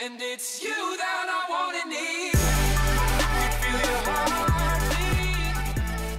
And it's you that I want and need. Feel your heartbeat.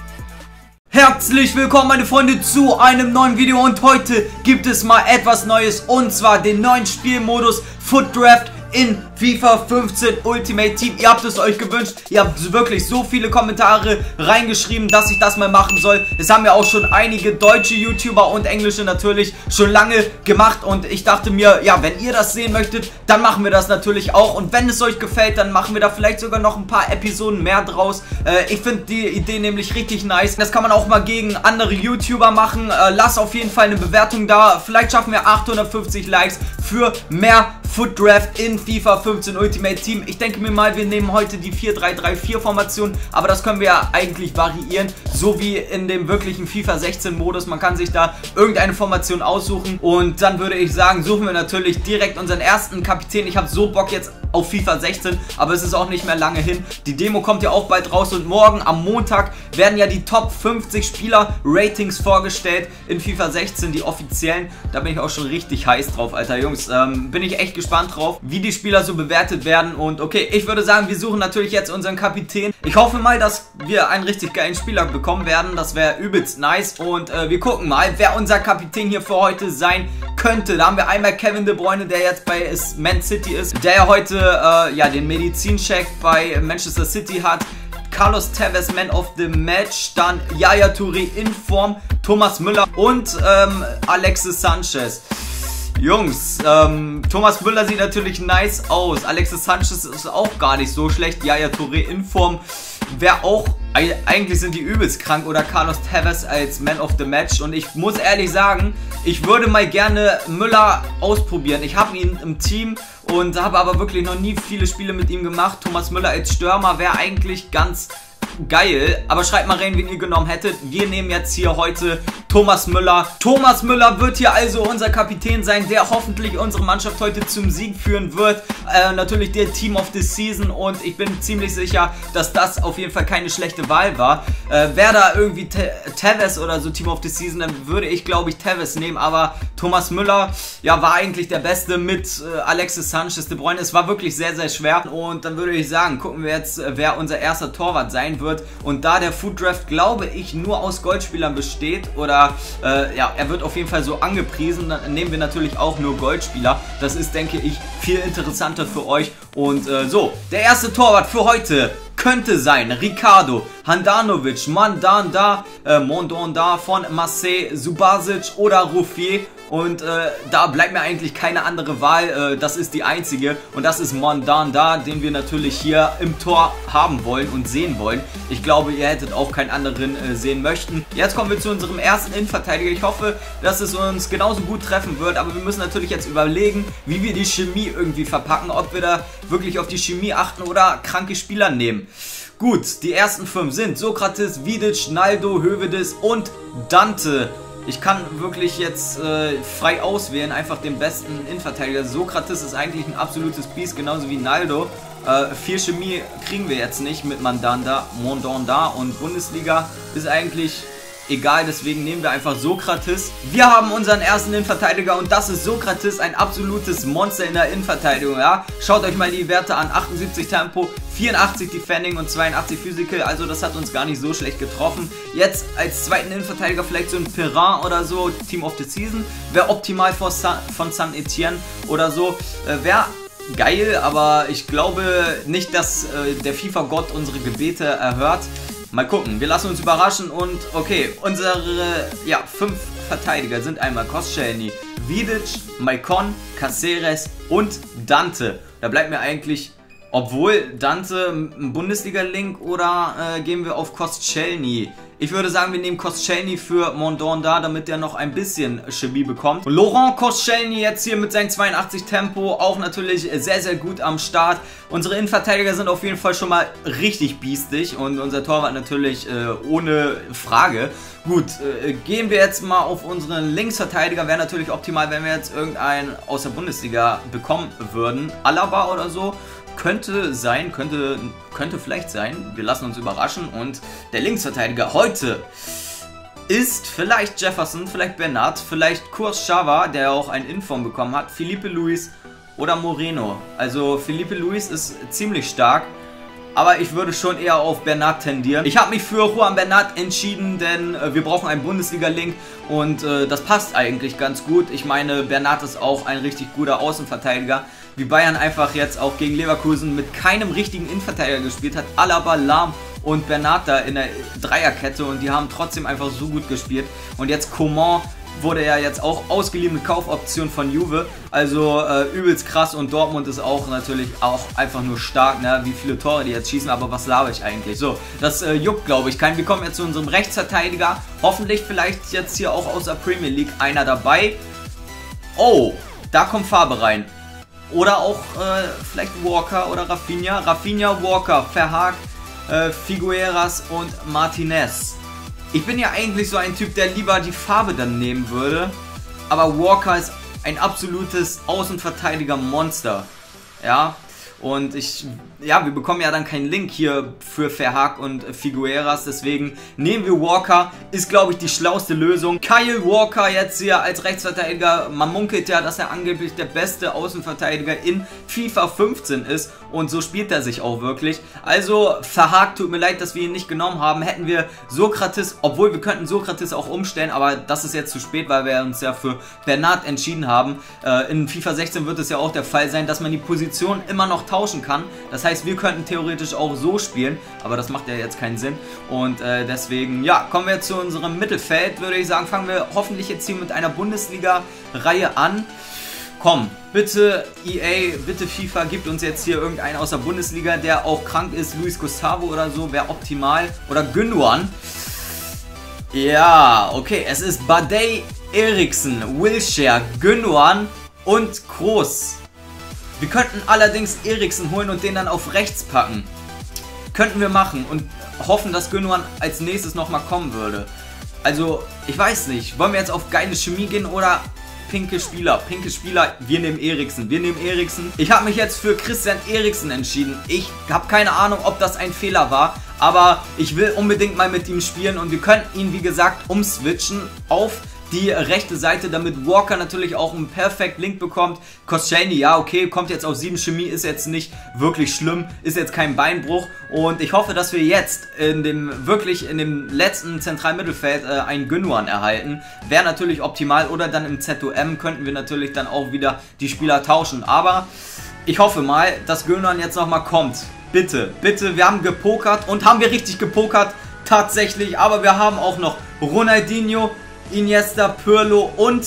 Herzlich willkommen meine Freunde zu einem neuen Video und heute gibt es mal etwas Neues und zwar den neuen Spielmodus FUT Draft in FIFA 15 Ultimate Team. Ihr habt es euch gewünscht, ihr habt wirklich so viele Kommentare reingeschrieben, dass ich das mal machen soll. Das haben ja auch schon einige deutsche YouTuber und englische natürlich schon lange gemacht und ich dachte mir, ja, wenn ihr das sehen möchtet, dann machen wir das natürlich auch und wenn es euch gefällt, dann machen wir da vielleicht sogar noch ein paar Episoden mehr draus. Ich finde die Idee nämlich richtig nice. Das kann man auch mal gegen andere YouTuber machen. Lasst auf jeden Fall eine Bewertung da. Vielleicht schaffen wir 850 Likes für mehr FUT Draft in FIFA 15 Ultimate Team. Ich denke mir mal, wir nehmen heute die 4-3-3-4 Formation, aber das können wir ja eigentlich variieren, so wie in dem wirklichen FIFA 16 Modus. Man kann sich da irgendeine Formation aussuchen und dann würde ich sagen, suchen wir natürlich direkt unseren ersten Kapitän. Ich habe so Bock jetzt auf FIFA 16, aber es ist auch nicht mehr lange hin. Die Demo kommt ja auch bald raus und morgen am Montag werden ja die Top 50 Spieler Ratings vorgestellt in FIFA 16, die offiziellen. Da bin ich auch schon richtig heiß drauf, Alter Jungs. Bin ich echt gespannt drauf, wie die Spieler so bewertet werden und okay, ich würde sagen, wir suchen natürlich jetzt unseren Kapitän. Ich hoffe mal, dass wir einen richtig geilen Spieler bekommen werden. Das wäre übelst nice und wir gucken mal, wer unser Kapitän hier für heute sein könnte. Da haben wir einmal Kevin De Bruyne, der jetzt bei Man City ist, der ja heute ja, den Medizincheck bei Manchester City hat. Carlos Tevez, Man of the Match, dann Yaya Touré in Form, Thomas Müller und Alexis Sanchez. Jungs, Thomas Müller sieht natürlich nice aus. Alexis Sanchez ist auch gar nicht so schlecht. Yaya Touré in Form wäre auch, eigentlich sind die übelst krank. Oder Carlos Tevez als Man of the Match. Und ich muss ehrlich sagen, ich würde mal gerne Müller ausprobieren. Ich habe ihn im Team und habe aber wirklich noch nie viele Spiele mit ihm gemacht. Thomas Müller als Stürmer wäre eigentlich ganz geil, aber schreibt mal rein, wen ihr genommen hättet. Wir nehmen jetzt hier heute Thomas Müller. Thomas Müller wird hier also unser Kapitän sein, der hoffentlich unsere Mannschaft heute zum Sieg führen wird. Natürlich der Team of the Season und ich bin ziemlich sicher, dass das auf jeden Fall keine schlechte Wahl war. Wäre da irgendwie Tevez oder so Team of the Season, dann würde ich glaube ich Tevez nehmen, aber Thomas Müller, ja, war eigentlich der Beste mit Alexis Sanchez, De Bruyne. Es war wirklich sehr, sehr schwer und dann würde ich sagen, gucken wir jetzt, wer unser erster Torwart sein wird. Und da der FUT Draft, glaube ich, nur aus Goldspielern besteht oder ja, er wird auf jeden Fall so angepriesen, dann nehmen wir natürlich auch nur Goldspieler. Das ist, denke ich, viel interessanter für euch. Und so, der erste Torwart für heute könnte sein Ricardo, Handanovic, Mandanda von Marseille, Subasic oder Ruffier. Und da bleibt mir eigentlich keine andere Wahl, das ist die einzige und das ist Mandanda, den wir natürlich hier im Tor haben wollen und sehen wollen. Ich glaube, ihr hättet auch keinen anderen sehen möchten. Jetzt kommen wir zu unserem ersten Innenverteidiger. Ich hoffe, dass es uns genauso gut treffen wird, aber wir müssen natürlich jetzt überlegen, wie wir die Chemie irgendwie verpacken, ob wir da wirklich auf die Chemie achten oder kranke Spieler nehmen. Gut, die ersten 5 sind Sokrates, Vidic, Naldo, Hövedes und Dante. Ich kann wirklich jetzt frei auswählen, einfach den besten Innenverteidiger. Sokrates ist eigentlich ein absolutes Biest, genauso wie Naldo. Viel Chemie kriegen wir jetzt nicht mit Mandanda und Bundesliga ist eigentlich egal, deswegen nehmen wir einfach Sokrates. Wir haben unseren ersten Innenverteidiger und das ist Sokrates, ein absolutes Monster in der Innenverteidigung, ja. Schaut euch mal die Werte an, 78 Tempo, 84 Defending und 82 Physical, also das hat uns gar nicht so schlecht getroffen. Jetzt als zweiten Innenverteidiger vielleicht so ein Perrin oder so, Team of the Season, wäre optimal von Saint-Etienne oder so, wäre geil, aber ich glaube nicht, dass der FIFA-Gott unsere Gebete erhört. Mal gucken, wir lassen uns überraschen und okay, unsere 5 Verteidiger sind einmal Koscielny, Vidic, Maicon, Caceres und Dante. Da bleibt mir eigentlich, obwohl Dante ein Bundesliga-Link oder gehen wir auf Koscielny? Ich würde sagen, wir nehmen Koscielny für Mandanda, damit der noch ein bisschen Chemie bekommt. Und Laurent Koscielny jetzt hier mit seinem 82 Tempo auch natürlich sehr, sehr gut am Start. Unsere Innenverteidiger sind auf jeden Fall schon mal richtig biestig und unser Torwart natürlich ohne Frage. Gut, gehen wir jetzt mal auf unseren Linksverteidiger. Wäre natürlich optimal, wenn wir jetzt irgendeinen aus der Bundesliga bekommen würden. Alaba oder so. Könnte sein, könnte vielleicht sein. Wir lassen uns überraschen. Und der Linksverteidiger heute ist vielleicht Jefferson, vielleicht Bernat, vielleicht Kurzawa, der auch ein Inform bekommen hat, Felipe Luis oder Moreno. Also Felipe Luis ist ziemlich stark. Aber ich würde schon eher auf Bernat tendieren. Ich habe mich für Juan Bernat entschieden, denn wir brauchen einen Bundesliga-Link und das passt eigentlich ganz gut. Ich meine, Bernat ist auch ein richtig guter Außenverteidiger. Wie Bayern einfach jetzt auch gegen Leverkusen mit keinem richtigen Innenverteidiger gespielt hat. Alaba, Lahm und Bernat da in der Dreierkette und die haben trotzdem einfach so gut gespielt. Und jetzt Coman wurde ja jetzt auch ausgeliehen mit Kaufoption von Juve, also übelst krass und Dortmund ist auch natürlich auch einfach nur stark, ne? Wie viele Tore die jetzt schießen, aber was laber ich eigentlich? So, das juckt glaube ich keinen. Wir kommen jetzt zu unserem Rechtsverteidiger, hoffentlich vielleicht jetzt hier auch aus der Premier League einer dabei. Oh, da kommt Farbe rein. Oder auch vielleicht Walker oder Rafinha. Rafinha, Walker, Verhaag, Figueras und Martinez. Ich bin ja eigentlich so ein Typ, der lieber die Farbe dann nehmen würde. Aber Walker ist ein absolutes Außenverteidiger-Monster. Ja, und wir bekommen ja dann keinen Link hier für Verhaag und Figueras, deswegen nehmen wir Walker, ist glaube ich die schlauste Lösung. Kyle Walker jetzt hier als Rechtsverteidiger, man munkelt ja, dass er angeblich der beste Außenverteidiger in FIFA 15 ist und so spielt er sich auch wirklich. Also Verhaag, tut mir leid, dass wir ihn nicht genommen haben, hätten wir Sokrates, obwohl wir könnten Sokrates auch umstellen, aber das ist jetzt zu spät, weil wir uns ja für Bernat entschieden haben. In FIFA 16 wird es ja auch der Fall sein, dass man die Position immer noch tauschen kann. Das heißt, wir könnten theoretisch auch so spielen, aber das macht ja jetzt keinen Sinn. Und deswegen, ja, kommen wir zu unserem Mittelfeld, würde ich sagen, fangen wir hoffentlich jetzt hier mit einer Bundesliga-Reihe an. Komm, bitte EA, bitte FIFA, gibt uns jetzt hier irgendeinen aus der Bundesliga, der auch krank ist. Luis Gustavo oder so, wäre optimal. Oder Gündogan. Ja, okay, es ist Badei, Eriksen, Wilshere, Gündogan und Kroos. Wir könnten allerdings Eriksen holen und den dann auf rechts packen. Könnten wir machen und hoffen, dass Gündogan als nächstes nochmal kommen würde. Also, ich weiß nicht. Wollen wir jetzt auf geile Chemie gehen oder pinke Spieler? Pinke Spieler, wir nehmen Eriksen. Wir nehmen Eriksen. Ich habe mich jetzt für Christian Eriksen entschieden. Ich habe keine Ahnung, ob das ein Fehler war. Aber ich will unbedingt mal mit ihm spielen und wir könnten ihn, wie gesagt, umswitchen auf die rechte Seite, damit Walker natürlich auch einen perfekt Link bekommt. Koscielny, ja okay, kommt jetzt auf 7 Chemie, ist jetzt nicht wirklich schlimm, ist jetzt kein Beinbruch und ich hoffe, dass wir jetzt in dem letzten zentralen Mittelfeld einen Gündogan erhalten. Wäre natürlich optimal oder dann im ZOM könnten wir natürlich dann auch wieder die Spieler tauschen, aber ich hoffe mal, dass Gündogan jetzt nochmal kommt. Bitte, bitte, wir haben gepokert und haben wir richtig gepokert, tatsächlich, aber wir haben auch noch Ronaldinho, Iniesta, Pirlo und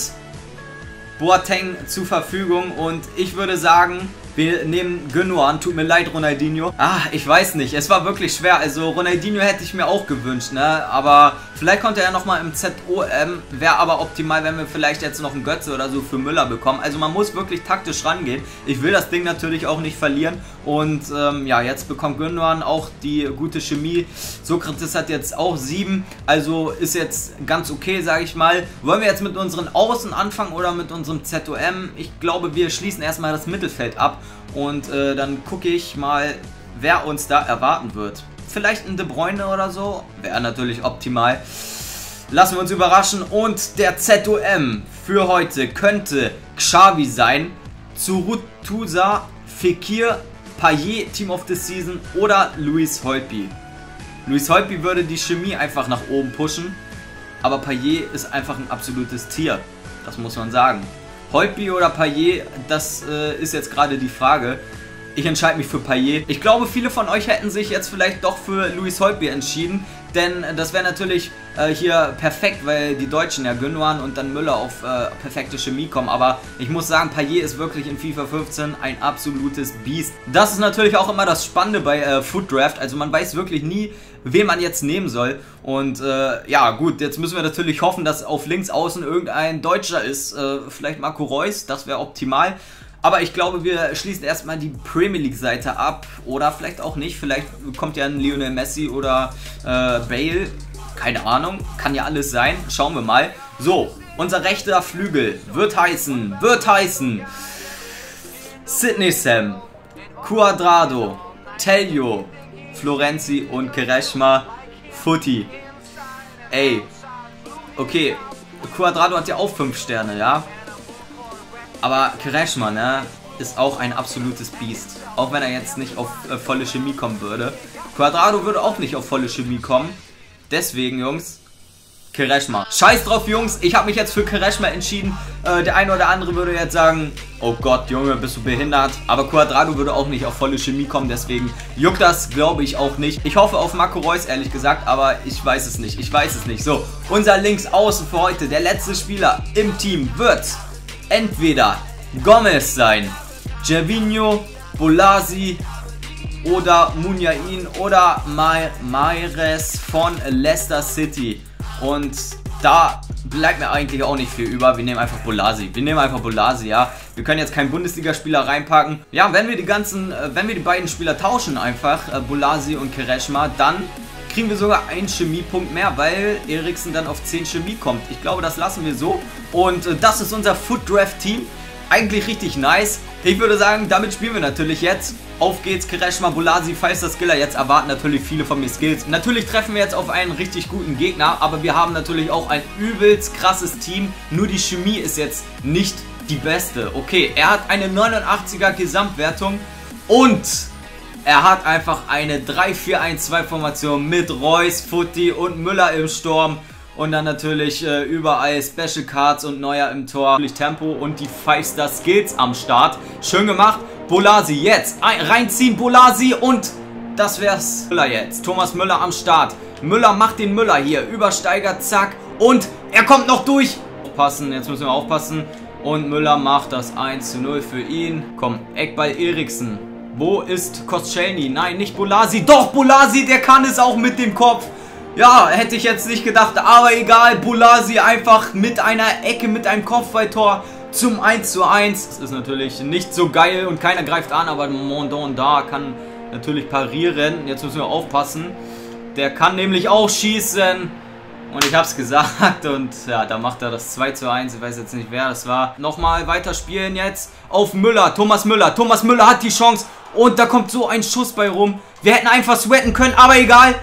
Boateng zur Verfügung und ich würde sagen, wir nehmen Gündogan. Tut mir leid, Ronaldinho. Ich weiß nicht, es war wirklich schwer, also Ronaldinho hätte ich mir auch gewünscht, ne, aber vielleicht kommt er ja nochmal im ZOM, wäre aber optimal, wenn wir vielleicht jetzt noch einen Götze oder so für Müller bekommen, also man muss wirklich taktisch rangehen. Ich will das Ding natürlich auch nicht verlieren und ja, jetzt bekommt Gündogan auch die gute Chemie. Sokrates hat jetzt auch 7, also ist jetzt ganz okay, sage ich mal. Wollen wir jetzt mit unseren Außen anfangen oder mit unserem ZOM? Ich glaube, wir schließen erstmal das Mittelfeld ab und dann gucke ich mal, wer uns da erwarten wird. Vielleicht ein De Bruyne oder so, wäre natürlich optimal. Lassen wir uns überraschen und der ZOM für heute könnte Xavi sein, Zurutusa, Fekir, Payet, Team of the Season oder Luis Holtby. Luis Holtby würde die Chemie einfach nach oben pushen, aber Payet ist einfach ein absolutes Tier, das muss man sagen. Holtby oder Payet, das ist jetzt gerade die Frage. Ich entscheide mich für Payet. Ich glaube, viele von euch hätten sich jetzt vielleicht doch für Luis Holtby entschieden, denn das wäre natürlich hier perfekt, weil die Deutschen ja Gündogan und dann Müller auf perfekte Chemie kommen, aber ich muss sagen, Payet ist wirklich in FIFA 15 ein absolutes Biest. Das ist natürlich auch immer das Spannende bei Foot Draft, also man weiß wirklich nie, wen man jetzt nehmen soll und ja gut, jetzt müssen wir natürlich hoffen, dass auf links außen irgendein Deutscher ist, vielleicht Marco Reus, das wäre optimal. Aber ich glaube, wir schließen erstmal die Premier League Seite ab oder vielleicht auch nicht. Vielleicht kommt ja ein Lionel Messi oder Bale. Keine Ahnung, kann ja alles sein. Schauen wir mal. So, unser rechter Flügel wird heißen Sidney Sam, Cuadrado, Tello, Florenzi und Quaresma, Footy. Ey, okay, Cuadrado hat ja auch 5 Sterne, ja. Aber Quaresma, ne? ist auch ein absolutes Biest. Auch wenn er jetzt nicht auf volle Chemie kommen würde. Quadrado würde auch nicht auf volle Chemie kommen. Deswegen, Jungs, Quaresma. Scheiß drauf, Jungs. Ich habe mich jetzt für Quaresma entschieden. Der eine oder andere würde jetzt sagen, oh Gott, Junge, bist du behindert. Aber Quadrado würde auch nicht auf volle Chemie kommen. Deswegen juckt das, glaube ich, auch nicht. Ich hoffe auf Marco Reus, ehrlich gesagt. Aber ich weiß es nicht. Ich weiß es nicht. So, unser Linksaußen für heute. Der letzte Spieler im Team wird entweder Gomez sein, Gervinho, Bolasie oder Muniain oder Mahrez von Leicester City. Und da bleibt mir eigentlich auch nicht viel über. Wir nehmen einfach Bolasie. Ja. Wir können jetzt keinen Bundesligaspieler reinpacken. Ja, wenn wir die beiden Spieler tauschen einfach, Bolasie und Quaresma, dann kriegen wir sogar einen Chemiepunkt mehr, weil Eriksen dann auf 10 Chemie kommt. Ich glaube, das lassen wir so. Und das ist unser Foot Draft Team. Eigentlich richtig nice. Ich würde sagen, damit spielen wir natürlich jetzt. Auf geht's, Quaresma, Bolasie, Five-Star Skiller. Jetzt erwarten natürlich viele von mir Skills. Natürlich treffen wir jetzt auf einen richtig guten Gegner, aber wir haben natürlich auch ein übelst krasses Team. Nur die Chemie ist jetzt nicht die beste. Okay, er hat eine 89er Gesamtwertung und er hat einfach eine 3-4-1-2-Formation mit Reus, Futti und Müller im Sturm. Und dann natürlich überall Special Cards und Neuer im Tor. Natürlich Tempo und die 5-Star Skills am Start. Schön gemacht. Bolasie jetzt. Reinziehen Bolasie und das wär's. Müller jetzt. Thomas Müller am Start. Müller macht den Müller hier. Übersteigert, zack. Und er kommt noch durch. Aufpassen, jetzt müssen wir aufpassen. Und Müller macht das 1:0 für ihn. Komm, Eckball Eriksen. Wo ist Koscielny? Nein, nicht Bolasie. Doch, Bolasie, der kann es auch mit dem Kopf. Ja, hätte ich jetzt nicht gedacht, aber egal. Bolasie einfach mit einer Ecke, mit einem Kopfballtor zum 1:1. Das ist natürlich nicht so geil und keiner greift an, aber Mondon da kann natürlich parieren. Jetzt müssen wir aufpassen. Der kann nämlich auch schießen. Und ich hab's gesagt und ja, da macht er das 2:1. Ich weiß jetzt nicht, wer das war. Nochmal weiterspielen jetzt auf Müller. Thomas Müller. Thomas Müller hat die Chance und da kommt so ein Schuss bei rum. Wir hätten einfach sweaten können, aber egal.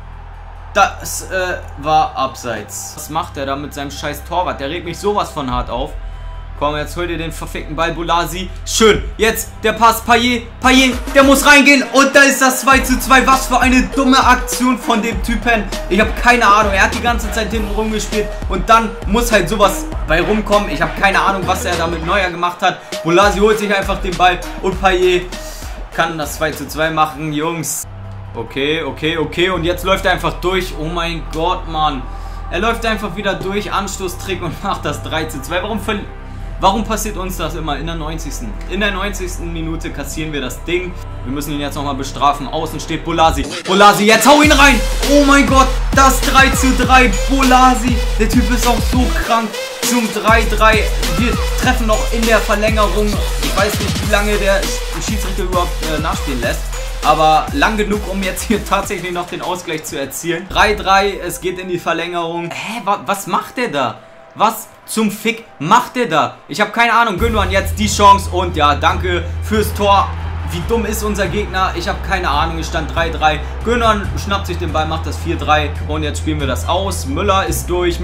Das war abseits. Was macht er da mit seinem scheiß Torwart? Der regt mich sowas von hart auf. Komm, jetzt hol dir den verfickten Ball, Bolasie. Schön, jetzt der Pass, Payet, der muss reingehen. Und da ist das 2:2. Was für eine dumme Aktion von dem Typen. Ich habe keine Ahnung, er hat die ganze Zeit hinten rumgespielt. Und dann muss halt sowas bei rumkommen. Ich habe keine Ahnung, was er da mit Neuer gemacht hat. Bolasie holt sich einfach den Ball. Und Payet kann das 2:2 machen, Jungs. Okay. Und jetzt läuft er einfach durch. Oh mein Gott, Mann. Er läuft einfach wieder durch. Anstoßtrick und macht das 3:2. Warum passiert uns das immer in der 90. In der 90. Minute kassieren wir das Ding. Wir müssen ihn jetzt nochmal bestrafen. Außen steht Bolasie. Bolasie, jetzt hau ihn rein. Oh mein Gott, das 3:3. Bolasie. Der Typ ist auch so krank. Zum 3:3. Wir treffen noch in der Verlängerung. Ich weiß nicht, wie lange der Schiedsrichter überhaupt nachspielen lässt. Aber lang genug, um jetzt hier tatsächlich noch den Ausgleich zu erzielen. 3:3, es geht in die Verlängerung. Hä, was macht der da? Was zum Fick macht der da? Ich habe keine Ahnung. Gündogan jetzt die Chance und ja, danke fürs Tor. Wie dumm ist unser Gegner? Ich habe keine Ahnung. Es stand 3:3. Gündogan schnappt sich den Ball, macht das 4:3 und jetzt spielen wir das aus. Müller ist durch.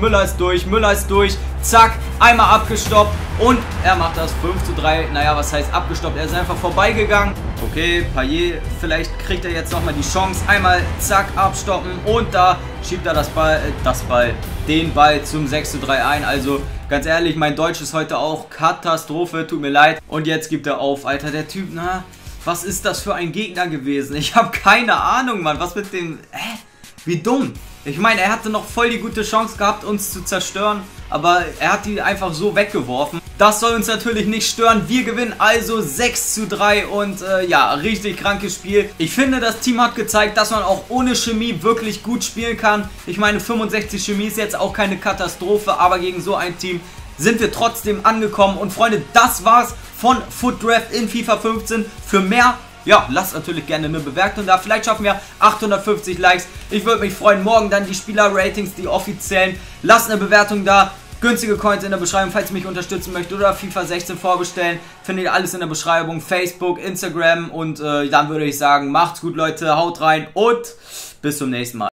Zack, einmal abgestoppt und er macht das 5:3. Naja, was heißt abgestoppt? Er ist einfach vorbeigegangen. Okay, Payet, vielleicht kriegt er jetzt nochmal die Chance. Einmal, zack, abstoppen und da schiebt er den Ball zum 6:3 ein. Also, ganz ehrlich, mein Deutsch ist heute auch Katastrophe, tut mir leid. Und jetzt gibt er auf, Alter, der Typ, na, was ist das für ein Gegner gewesen? Ich habe keine Ahnung, Mann, was mit dem, wie dumm. Ich meine, er hatte noch voll die gute Chance gehabt, uns zu zerstören, aber er hat die einfach so weggeworfen. Das soll uns natürlich nicht stören. Wir gewinnen also 6:3 und ja, richtig krankes Spiel. Ich finde, das Team hat gezeigt, dass man auch ohne Chemie wirklich gut spielen kann. Ich meine, 65 Chemie ist jetzt auch keine Katastrophe, aber gegen so ein Team sind wir trotzdem angekommen. Und Freunde, das war's von Foot Draft in FIFA 15. Für mehr, ja, lasst natürlich gerne eine Bewertung da. Vielleicht schaffen wir 850 Likes. Ich würde mich freuen. Morgen dann die Spieler-Ratings, die offiziellen. Lasst eine Bewertung da. Günstige Coins in der Beschreibung, falls ihr mich unterstützen möchtet oder FIFA 16 vorbestellen. Findet ihr alles in der Beschreibung. Facebook, Instagram und dann würde ich sagen, macht's gut, Leute. Haut rein und bis zum nächsten Mal.